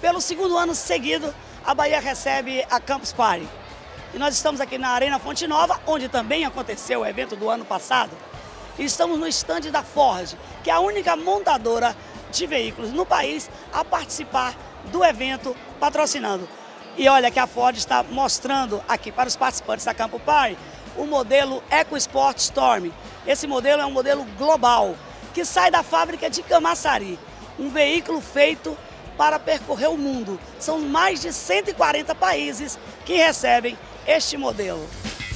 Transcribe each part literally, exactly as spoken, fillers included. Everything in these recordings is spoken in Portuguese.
Pelo segundo ano seguido, a Bahia recebe a Campus Party. E nós estamos aqui na Arena Fonte Nova, onde também aconteceu o evento do ano passado. E estamos no estande da Ford, que é a única montadora de veículos no país a participar do evento patrocinando. E olha que a Ford está mostrando aqui para os participantes da Campus Party o modelo EcoSport Storm. Esse modelo é um modelo global, que sai da fábrica de Camaçari. Um veículo feito para percorrer o mundo. São mais de cento e quarenta países que recebem este modelo.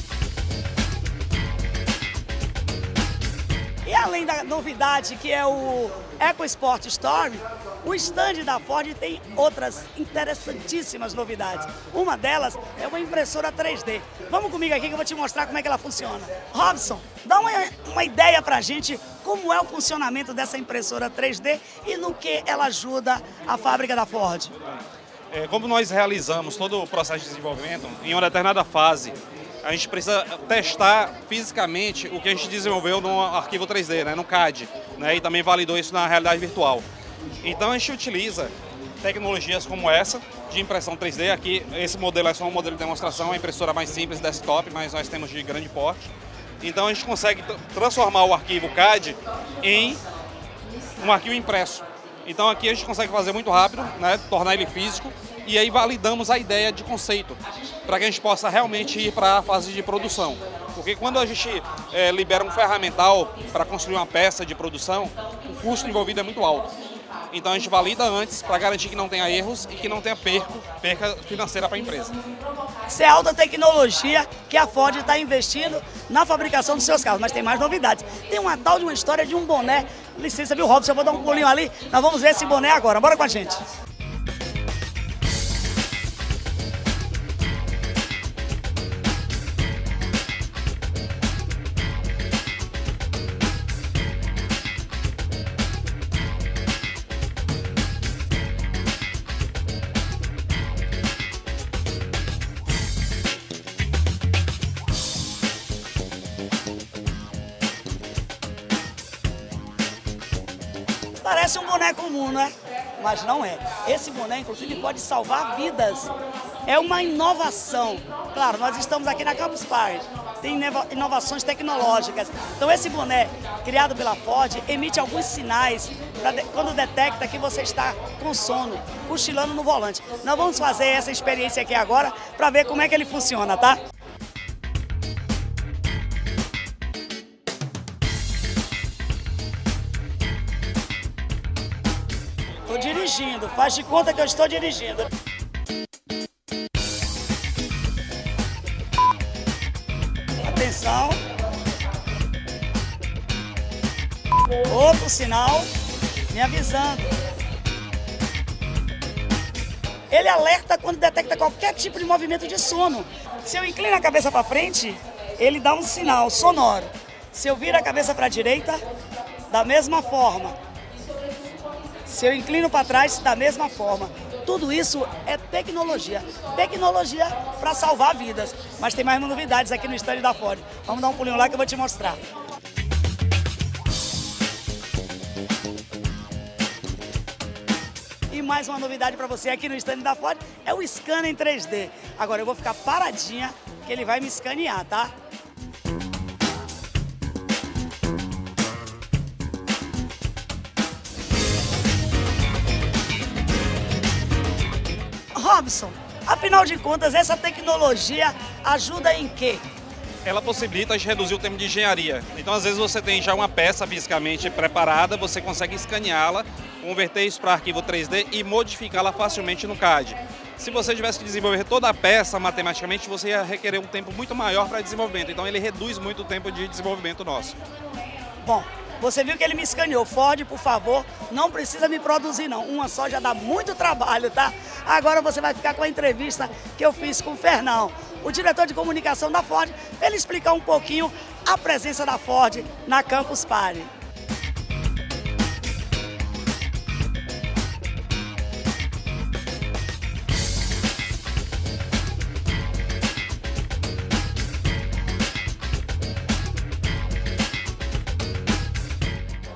E além da novidade que é o EcoSport Storm, o stand da Ford tem outras interessantíssimas novidades. Uma delas é uma impressora três D. Vamos comigo aqui que eu vou te mostrar como é que ela funciona. Robson, dá uma, uma ideia pra gente como é o funcionamento dessa impressora três D e no que ela ajuda a fábrica da Ford. É, como nós realizamos todo o processo de desenvolvimento, em uma determinada fase, a gente precisa testar fisicamente o que a gente desenvolveu no arquivo três D, né, no C A D, né, e também validou isso na realidade virtual. Então a gente utiliza tecnologias como essa, de impressão três D. Aqui, esse modelo é só um modelo de demonstração, a impressora mais simples, desktop, mas nós temos de grande porte. Então a gente consegue transformar o arquivo C A D em um arquivo impresso. Então aqui a gente consegue fazer muito rápido, né, tornar ele físico, e aí validamos a ideia de conceito, para que a gente possa realmente ir para a fase de produção. Porque quando a gente é, libera um ferramental para construir uma peça de produção, o custo envolvido é muito alto. Então a gente valida antes para garantir que não tenha erros e que não tenha perco, perca financeira para a empresa. Isso é alta tecnologia que a Ford está investindo na fabricação dos seus carros, mas tem mais novidades. Tem uma tal de uma história de um boné. Licença, viu, Robson? Eu vou dar um pulinho ali. Nós vamos ver esse boné agora. Bora com a gente. Parece um boné comum, né? Mas não é. Esse boné, inclusive, pode salvar vidas. É uma inovação. Claro, nós estamos aqui na Campus Party. Tem inovações tecnológicas. Então, esse boné, criado pela Ford, emite alguns sinais pra de... quando detecta que você está com sono, cochilando no volante. Nós vamos fazer essa experiência aqui agora para ver como é que ele funciona, tá? Estou dirigindo, faz de conta que eu estou dirigindo. Atenção. Outro sinal me avisando. Ele alerta quando detecta qualquer tipo de movimento de sono. Se eu inclino a cabeça para frente, ele dá um sinal sonoro. Se eu viro a cabeça para a direita, da mesma forma. Se eu inclino para trás, da mesma forma. Tudo isso é tecnologia. Tecnologia para salvar vidas. Mas tem mais novidades aqui no stand da Ford. Vamos dar um pulinho lá que eu vou te mostrar. E mais uma novidade para você aqui no stand da Ford é o scanner em três D. Agora eu vou ficar paradinha que ele vai me escanear, tá? Robson, afinal de contas, essa tecnologia ajuda em quê? Ela possibilita a gente reduzir o tempo de engenharia. Então, às vezes, você tem já uma peça fisicamente preparada, você consegue escaneá-la, converter isso para arquivo três D e modificá-la facilmente no C A D. Se você tivesse que desenvolver toda a peça matematicamente, você ia requerer um tempo muito maior para desenvolvimento. Então, ele reduz muito o tempo de desenvolvimento nosso. Bom, você viu que ele me escaneou. Ford, por favor, não precisa me produzir, não. Uma só já dá muito trabalho, tá? Agora você vai ficar com a entrevista que eu fiz com o Fernão, o diretor de comunicação da Ford, para ele explicar um pouquinho a presença da Ford na Campus Party.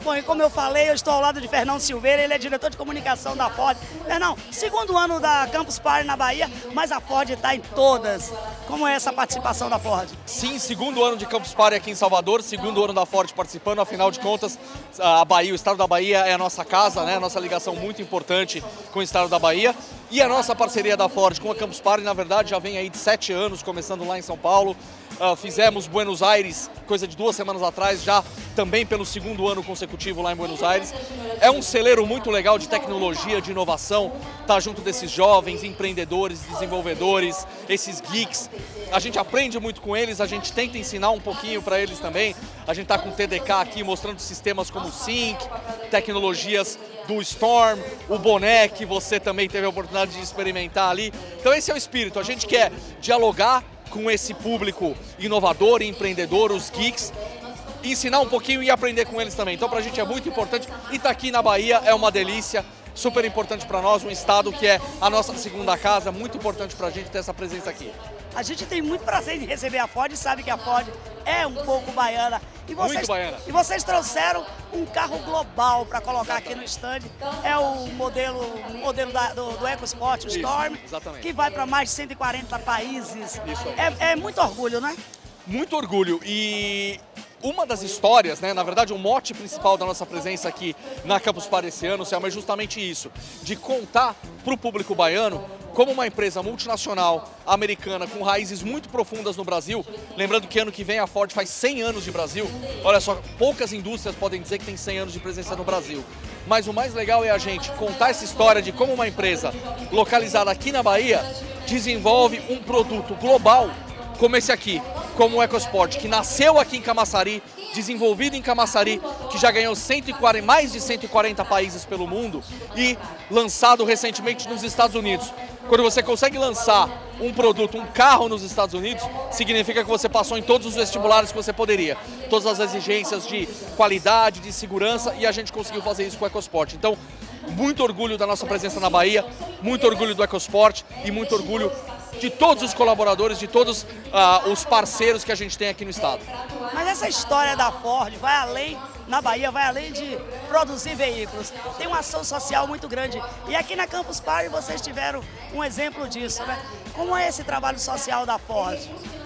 Bom, e como eu falei, eu estou ao lado de Fernão Silveira, ele é diretor de comunicação da Ford. Fernão, segundo ano da Campus Party na Bahia, mas a Ford está em todas. Como é essa participação da Ford? Sim, segundo ano de Campus Party aqui em Salvador, segundo ano da Ford participando, afinal de contas, a Bahia, o estado da Bahia é a nossa casa, né? A nossa ligação muito importante com o estado da Bahia. E a nossa parceria da Ford com a Campus Party, na verdade, já vem aí de sete anos, começando lá em São Paulo. Uh, fizemos Buenos Aires, coisa de duas semanas atrás, já também pelo segundo ano consecutivo lá em Buenos Aires. É um celeiro muito legal de tecnologia, de inovação, tá junto desses jovens, empreendedores, desenvolvedores, esses geeks. A gente aprende muito com eles, a gente tenta ensinar um pouquinho para eles também. A gente tá com o T D K aqui mostrando sistemas como o Sync, tecnologias do Storm, o boné que você também teve a oportunidade de experimentar ali. Então esse é o espírito, a gente quer dialogar com esse público inovador e empreendedor, os geeks, ensinar um pouquinho e aprender com eles também. Então pra gente é muito importante e estar aqui na Bahia é uma delícia, super importante para nós, um estado que é a nossa segunda casa, muito importante pra gente ter essa presença aqui. A gente tem muito prazer em receber a Ford e sabe que a Ford é um pouco baiana. E vocês, muito baiana. E vocês trouxeram um carro global para colocar aqui no stand. É o modelo, o modelo da, do, do EcoSport, o Isso, Storm, exatamente. que vai para mais de cento e quarenta países. Isso aí. É, é muito orgulho, né? Muito orgulho e uma das histórias, né, na verdade o mote principal da nossa presença aqui na Campus Party esse ano, Selma, é justamente isso, de contar para o público baiano como uma empresa multinacional americana com raízes muito profundas no Brasil, lembrando que ano que vem a Ford faz cem anos de Brasil, olha só, poucas indústrias podem dizer que tem cem anos de presença no Brasil, mas o mais legal é a gente contar essa história de como uma empresa localizada aqui na Bahia desenvolve um produto global como esse aqui, como o EcoSport, que nasceu aqui em Camaçari, desenvolvido em Camaçari, que já ganhou cento e quarenta, mais de cento e quarenta países pelo mundo e lançado recentemente nos Estados Unidos. Quando você consegue lançar um produto, um carro nos Estados Unidos, significa que você passou em todos os vestibulares que você poderia. Todas as exigências de qualidade, de segurança, e a gente conseguiu fazer isso com o EcoSport. Então, muito orgulho da nossa presença na Bahia, muito orgulho do EcoSport e muito orgulho de todos os colaboradores, de todos uh, os parceiros que a gente tem aqui no estado. Mas essa história da Ford vai além, na Bahia, vai além de produzir veículos. Tem uma ação social muito grande. E aqui na Campus Party vocês tiveram um exemplo disso, né? Como é esse trabalho social da Ford?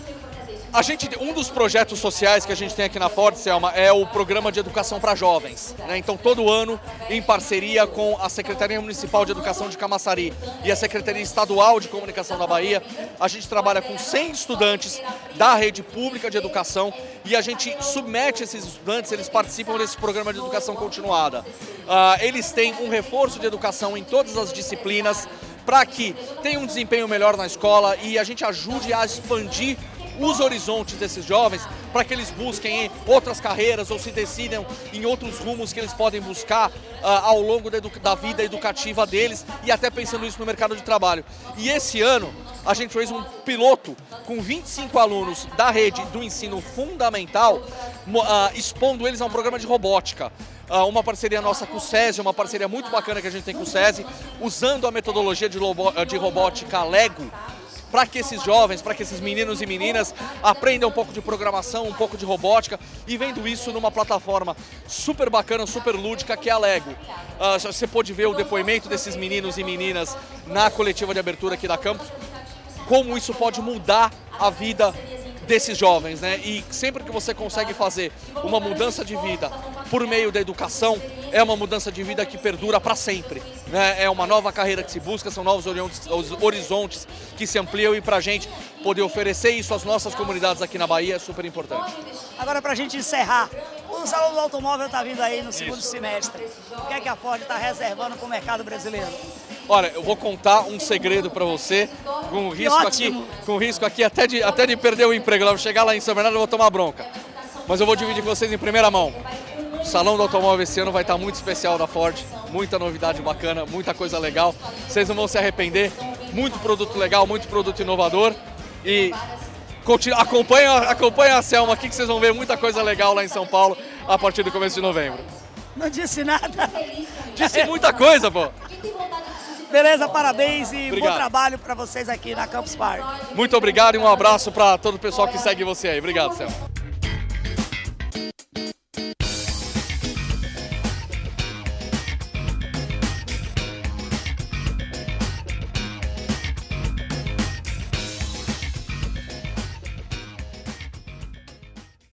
A gente, um dos projetos sociais que a gente tem aqui na Ford, Selma, é o programa de educação para jovens, né? Então, todo ano, em parceria com a Secretaria Municipal de Educação de Camaçari e a Secretaria Estadual de Comunicação da Bahia, a gente trabalha com cem estudantes da rede pública de educação e a gente submete esses estudantes, eles participam desse programa de educação continuada. Uh, eles têm um reforço de educação em todas as disciplinas para que tenham um desempenho melhor na escola e a gente ajude a expandir os horizontes desses jovens para que eles busquem outras carreiras ou se decidam em outros rumos que eles podem buscar uh, ao longo da, da vida educativa deles e até pensando isso no mercado de trabalho. E esse ano a gente fez um piloto com vinte e cinco alunos da rede do ensino fundamental, uh, expondo eles a um programa de robótica. Uh, uma parceria nossa com o SESI, uma parceria muito bacana que a gente tem com o SESI, usando a metodologia de, de robótica Lego, para que esses jovens, para que esses meninos e meninas aprendam um pouco de programação, um pouco de robótica e vendo isso numa plataforma super bacana, super lúdica que é a Lego. Uh, você pôde ver o depoimento desses meninos e meninas na coletiva de abertura aqui da Campus, como isso pode mudar a vida desses jovens, né? E sempre que você consegue fazer uma mudança de vida por meio da educação, é uma mudança de vida que perdura para sempre, né? É uma nova carreira que se busca, são novos horizontes que se ampliam e para a gente poder oferecer isso às nossas comunidades aqui na Bahia é super importante. Agora, para a gente encerrar, o Salão do Automóvel está vindo aí no segundo isso. semestre. O que é que a Ford está reservando para o mercado brasileiro? Olha, eu vou contar um segredo para você, com risco aqui, com risco aqui até de, até de perder o emprego. Eu vou chegar lá em São Bernardo e vou tomar bronca. Mas eu vou dividir com vocês em primeira mão. O Salão do Automóvel esse ano vai estar muito especial da Ford, muita novidade bacana, muita coisa legal. Vocês não vão se arrepender, muito produto legal, muito produto inovador. E acompanha, acompanha a Selma aqui que vocês vão ver muita coisa legal lá em São Paulo a partir do começo de novembro. Não disse nada. Disse muita coisa, pô. Beleza, parabéns e obrigado. Bom trabalho para vocês aqui na Campus Party. Muito obrigado e um abraço para todo o pessoal que segue você aí. Obrigado, Selma.